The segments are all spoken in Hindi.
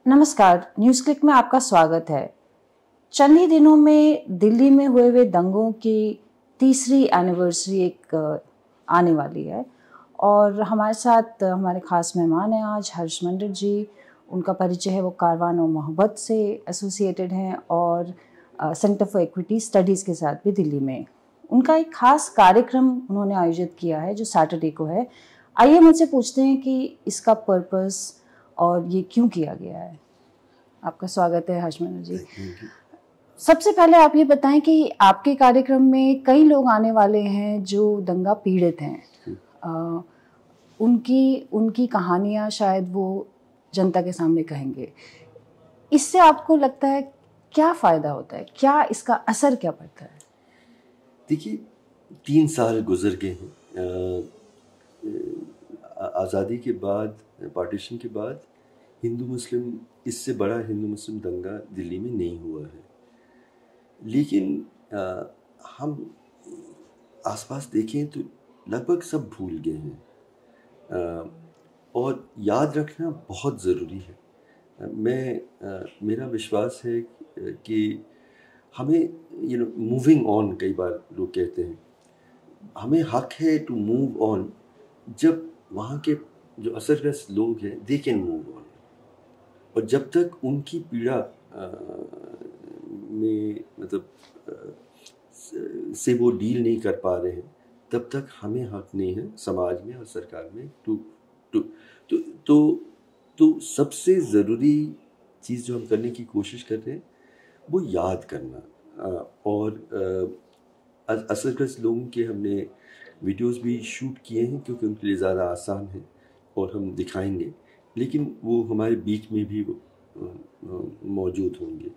नमस्कार, न्यूज़ क्लिक में आपका स्वागत है। चंद ही दिनों में दिल्ली में हुए दंगों की तीसरी एनिवर्सरी आने वाली है और हमारे साथ हमारे ख़ास मेहमान हैं आज हर्ष मंडल जी। उनका परिचय है, वो कारवान और मोहब्बत से एसोसिएटेड हैं और सेंटर फॉर इक्विटी स्टडीज़ के साथ भी दिल्ली में उनका एक ख़ास कार्यक्रम उन्होंने आयोजित किया है जो सैटरडे को है। आइए मुझसे पूछते हैं कि इसका पर्पस और ये क्यों किया गया है। आपका स्वागत है हर्ष मंडल जी। सबसे पहले आप ये बताएं कि आपके कार्यक्रम में कई लोग आने वाले हैं जो दंगा पीड़ित हैं। उनकी कहानियां शायद वो जनता के सामने कहेंगे। इससे आपको लगता है क्या फ़ायदा होता है, क्या इसका असर क्या पड़ता है? देखिए, 3 साल गुजर गए हैं आज़ादी के बाद, पार्टीशन के बाद। हिंदू मुस्लिम, इससे बड़ा हिंदू मुस्लिम दंगा दिल्ली में नहीं हुआ है। लेकिन हम आसपास देखें तो लगभग सब भूल गए हैं और याद रखना बहुत ज़रूरी है। मेरा विश्वास है कि हमें मूविंग ऑन, कई बार लोग कहते हैं हमें हक है टू मूव ऑन, जब वहाँ के जो असरग्रस्त लोग हैं दे कैन मूव ऑन, और जब तक उनकी पीड़ा में से वो डील नहीं कर पा रहे हैं, तब तक हमें हक नहीं है समाज में और सरकार में तो सबसे ज़रूरी चीज़ जो हम करने की कोशिश कर रहे हैं वो याद करना। और असरग्रस्त लोगों के हमने वीडियोस भी शूट किए हैं क्योंकि उनके लिए ज़्यादा आसान है और हम दिखाएंगे, लेकिन वो हमारे बीच में भी मौजूद होंगे।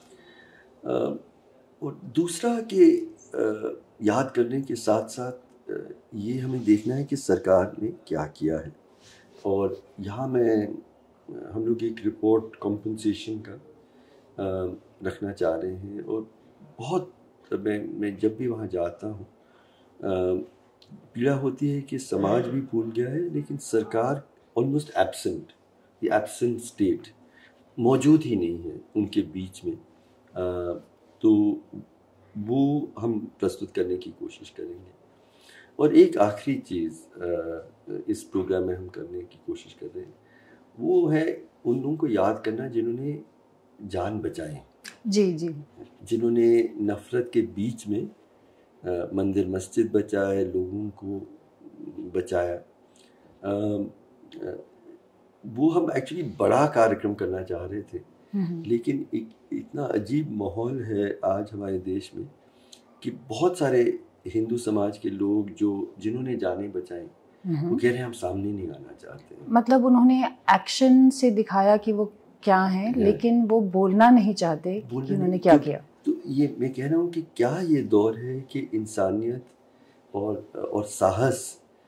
और दूसरा कि याद करने के साथ साथ ये हमें देखना है कि सरकार ने क्या किया है। और यहाँ हम लोग एक रिपोर्ट कॉम्पनसेशन का रखना चाह रहे हैं। और बहुत मैं जब भी वहाँ जाता हूँ पीड़ा होती है कि समाज भी भूल गया है, लेकिन सरकार almost absent, the absent state, मौजूद ही नहीं है उनके बीच में। तो वो हम प्रस्तुत करने की कोशिश करेंगे। और एक आखिरी चीज़ इस प्रोग्राम में हम करने की कोशिश कर रहे हैं, वो है उन लोगों को याद करना जिन्होंने जान बचाए, जिन्होंने नफ़रत के बीच में मंदिर मस्जिद बचाए, लोगों को बचाया। वो हम एक्चुअली बड़ा कार्यक्रम करना चाह रहे थे, लेकिन इतना अजीब माहौल है आज हमारे देश में कि बहुत सारे हिंदू समाज के लोग जिन्होंने जानें बचाएं, वो कह रहे हैं हम सामने नहीं आना चाहते हैं। मतलब उन्होंने एक्शन से दिखाया कि वो क्या हैं, लेकिन वो बोलना नहीं चाहते कि उन्होंने क्या किया। तो ये मैं कह रहा हूँ कि क्या ये दौर है कि इंसानियत और साहस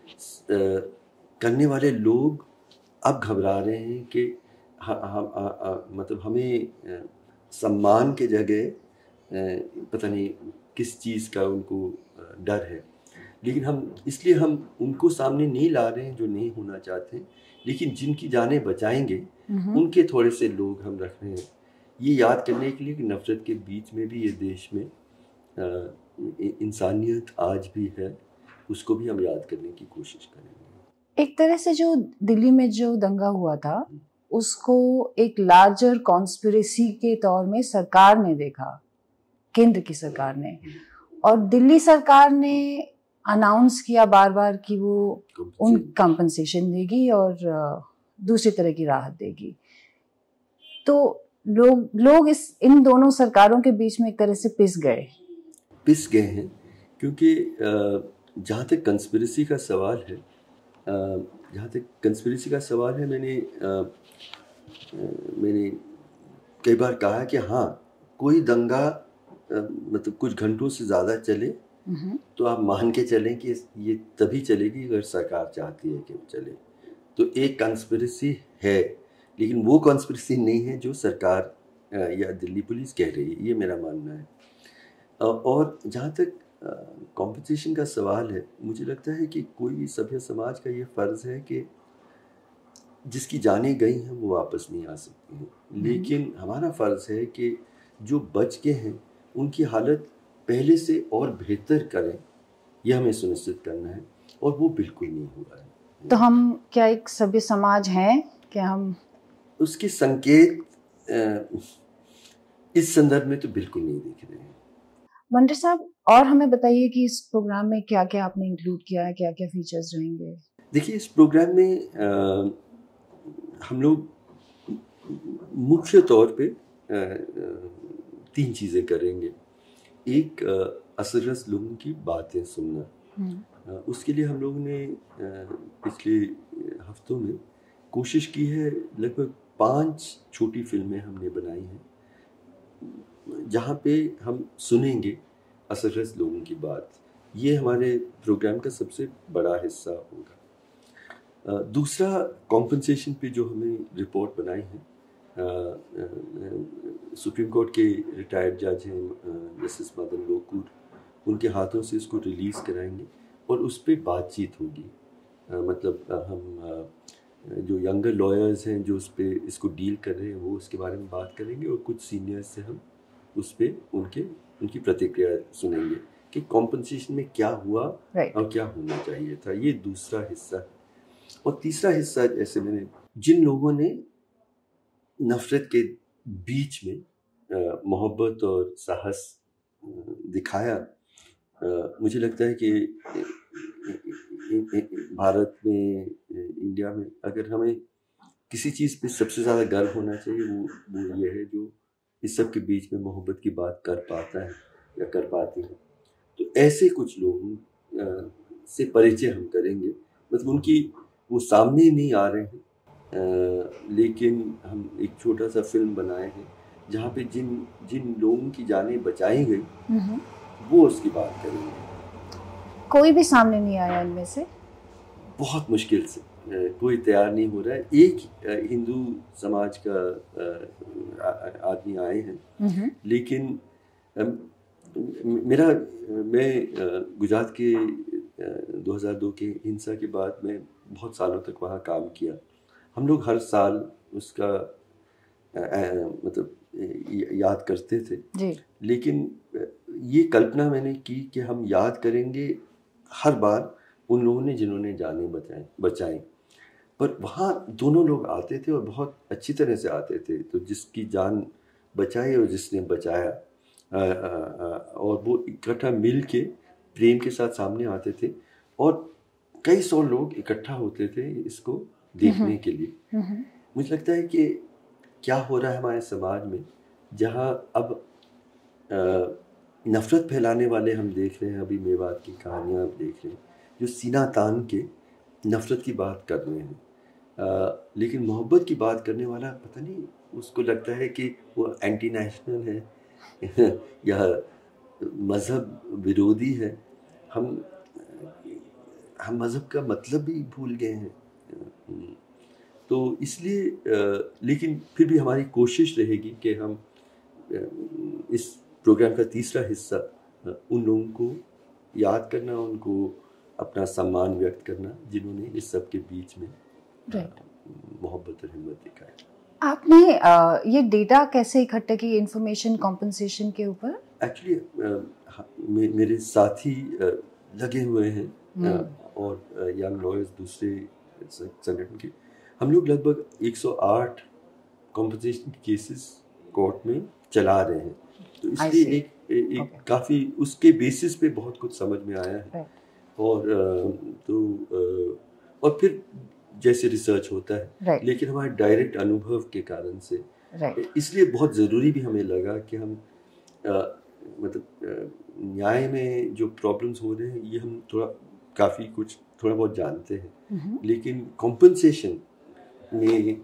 करने वाले लोग अब घबरा रहे हैं कि मतलब हमें सम्मान के जगह पता नहीं किस चीज़ का उनको डर है। लेकिन हम उनको सामने नहीं ला रहे हैं जो नहीं होना चाहते, लेकिन जिनकी जानें बचाएंगे उनके थोड़े से लोग हम रख रहे हैं, ये याद करने के लिए कि नफ़रत के बीच में भी ये देश में इंसानियत आज भी है, उसको भी हम याद करने की कोशिश करेंगे। एक तरह से जो दिल्ली में जो दंगा हुआ था उसको एक लार्जर कॉन्स्पिरेसी के तौर में सरकार ने देखा, केंद्र की सरकार ने, और दिल्ली सरकार ने अनाउंस किया बार बार कि वो उन कंपनसेशन देगी और दूसरी तरह की राहत देगी। तो लोग इन दोनों सरकारों के बीच में एक तरह से पिस गए हैं, क्योंकि जहाँ तक कंस्पिरेसी का सवाल है, मैंने कई बार कहा कि हाँ, कोई दंगा मतलब कुछ घंटों से ज़्यादा चले तो आप मान के चलें कि ये तभी चलेगी अगर सरकार चाहती है कि वो चले। तो एक कंस्पिरेसी है, लेकिन वो कंस्पिरेसी नहीं है जो सरकार या दिल्ली पुलिस कह रही है, ये मेरा मानना है। और जहाँ तक कॉम्पिटिशन का सवाल है, मुझे लगता है कि कोई भी सभ्य समाज का ये फ़र्ज़ है कि जिसकी जानें गई हैं वो वापस नहीं आ सकती हैं, लेकिन हमारा फ़र्ज़ है कि जो बच के हैं उनकी हालत पहले से और बेहतर करें, यह हमें सुनिश्चित करना है, और वो बिल्कुल नहीं हुआ है। तो हम क्या एक सभ्य समाज हैं? क्या हम उसके संकेत इस संदर्भ में तो बिल्कुल नहीं दिख रहे हैं। मंडर साहब, और हमें बताइए कि इस प्रोग्राम में क्या क्या आपने इंक्लूड किया है, क्या क्या फीचर्स रहेंगे? देखिए, इस प्रोग्राम में हम लोग मुख्य तौर पे 3 चीज़ें करेंगे। एक, असरस लोगों की बातें सुनना। उसके लिए हम लोगों ने पिछले हफ्तों में कोशिश की है, लगभग 5 छोटी फिल्में हमने बनाई हैं, जहाँ पे हम सुनेंगे असरस लोगों की बात। ये हमारे प्रोग्राम का सबसे बड़ा हिस्सा होगा। दूसरा, कॉम्पनसेशन पे जो हमें रिपोर्ट बनाई है, सुप्रीम कोर्ट के रिटायर्ड जज हैं जस्टिस मदन लोकूर, उनके हाथों से इसको रिलीज़ कराएंगे और उस पर बातचीत होगी। मतलब हम जो यंगर लॉयर्स हैं जो उस पर इसको डील कर रहे हैं वो उसके बारे में बात करेंगे, और कुछ सीनियर्स से हम उस पर उनकी प्रतिक्रिया सुनेंगे कि कॉम्पनसेशन में क्या हुआ और क्या होना चाहिए था। ये दूसरा हिस्सा। और तीसरा हिस्सा, जैसे मैंने जिन लोगों ने नफ़रत के बीच में मोहब्बत और साहस दिखाया, मुझे लगता है कि भारत में, इंडिया में, अगर हमें किसी चीज़ पे सबसे ज़्यादा गर्व होना चाहिए वो ये है जो इस सब के बीच में मोहब्बत की बात कर पाता है या कर पाती है। तो ऐसे कुछ लोगों से परिचय हम करेंगे। मतलब उनकी वो सामने नहीं आ रहे हैं, लेकिन हम एक छोटा सा फिल्म बनाए हैं जहाँ पे जिन लोगों की जानें बचाई गई वो उसकी बात करेंगे। कोई भी सामने नहीं आया इनमें से? बहुत मुश्किल से कोई तैयार नहीं हो रहा है। एक हिंदू समाज का आदमी आए हैं, लेकिन मैं गुजरात के 2002 के हिंसा के बाद मैं बहुत सालों तक वहाँ काम किया। हम लोग हर साल उसका मतलब याद करते थे जी। लेकिन ये कल्पना मैंने की कि हम याद करेंगे हर बार उन लोगों ने जिन्होंने जानें बचाएं। पर वहाँ दोनों लोग आते थे और बहुत अच्छी तरह से आते थे। तो जिसकी जान बचाई और जिसने बचाया, और वो इकट्ठा मिल के प्रेम के साथ सामने आते थे, और कई सौ लोग इकट्ठा होते थे इसको देखने के लिए। मुझे लगता है कि क्या हो रहा है हमारे समाज में, जहाँ अब नफ़रत फैलाने वाले हम देख रहे हैं। अभी मेवात की कहानियाँ आप देख रहे हैं, जो सीना तान के नफ़रत की बात कर रहे हैं, लेकिन मोहब्बत की बात करने वाला पता नहीं उसको लगता है कि वो एंटी नेशनल है या मज़हब विरोधी है। हम मज़हब का मतलब भी भूल गए हैं। तो इसलिए लेकिन फिर भी हमारी कोशिश रहेगी कि हम इस प्रोग्राम का तीसरा हिस्सा उन लोगों को याद करना, उनको अपना सम्मान व्यक्त करना जिन्होंने इस सब के बीच में मोहब्बत और हिम्मत दिखाई। आपने ये डेटा कैसे इकट्ठा की, इंफॉर्मेशन कॉम्पनसेशन के ऊपर? एक्चुअली मेरे साथी लगे हुए हैं और यंग लॉयर्स दूसरे संगठन के। हम लोग लगभग 108 कॉम्पनसेशन केसेस कोर्ट में चला रहे हैं। तो इसलिए एक काफ़ी उसके बेसिस पे बहुत कुछ समझ में आया है। और फिर जैसे रिसर्च होता है, लेकिन हमारे डायरेक्ट अनुभव के कारण से इसलिए बहुत ज़रूरी भी हमें लगा कि हम मतलब न्याय में जो प्रॉब्लम्स हो रहे हैं ये हम थोड़ा बहुत जानते हैं, लेकिन कॉम्पनसेशन में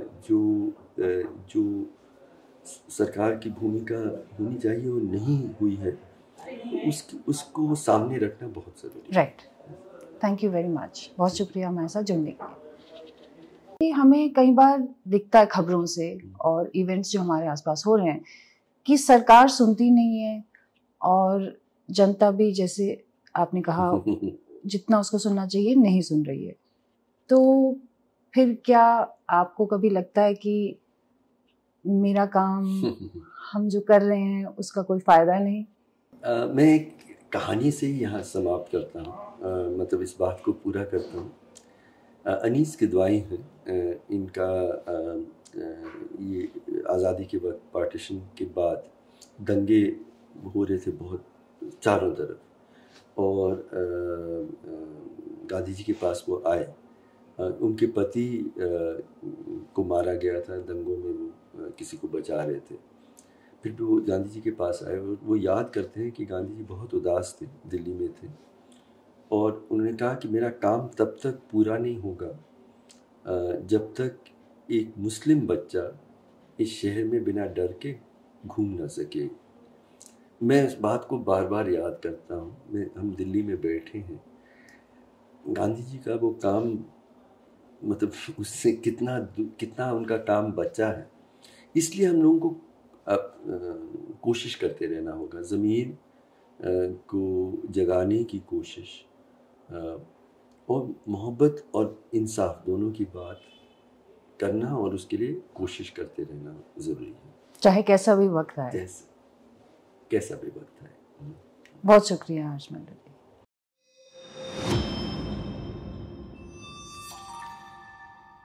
जो सरकार की भूमिका होनी चाहिए वो नहीं हुई है, उसको सामने रखना बहुत ज़रूरी है। Right, thank you very much. बहुत शुक्रिया हमारे साथ जुड़ने के लिए। हमें कई बार दिखता है खबरों से और इवेंट्स जो हमारे आसपास हो रहे हैं कि सरकार सुनती नहीं है और जनता भी, जैसे आपने कहा, जितना उसको सुनना चाहिए नहीं सुन रही है। तो फिर क्या आपको कभी लगता है कि मेरा काम हम जो कर रहे हैं उसका कोई फ़ायदा नहीं? मैं एक कहानी से ही यहाँ समाप्त करता हूँ, मतलब इस बात को पूरा करता हूँ। अनीस किदवाई हैं, इनका ये आज़ादी के वक्त पार्टीशन के बाद दंगे हो रहे थे बहुत चारों तरफ, और गांधी जी के पास वो आए। उनके पति को मारा गया था दंगों में, वो किसी को बचा रहे थे। फिर भी वो गांधी जी के पास आए और वो याद करते हैं कि गांधी जी बहुत उदास थे, दिल्ली में थे, और उन्होंने कहा कि मेरा काम तब तक पूरा नहीं होगा जब तक एक मुस्लिम बच्चा इस शहर में बिना डर के घूम ना सके। मैं इस बात को बार बार याद करता हूँ। हम दिल्ली में बैठे हैं, गांधी जी का वो काम, मतलब उससे कितना कितना उनका काम बचा है। इसलिए हम लोगों को कोशिश करते रहना होगा, ज़मीन को जगाने की कोशिश, और मोहब्बत और इंसाफ दोनों की बात करना, और उसके लिए कोशिश करते रहना ज़रूरी है, चाहे कैसा भी वक्त आए। कैसा भी वक्त है। बहुत शुक्रिया हर्ष मंडल।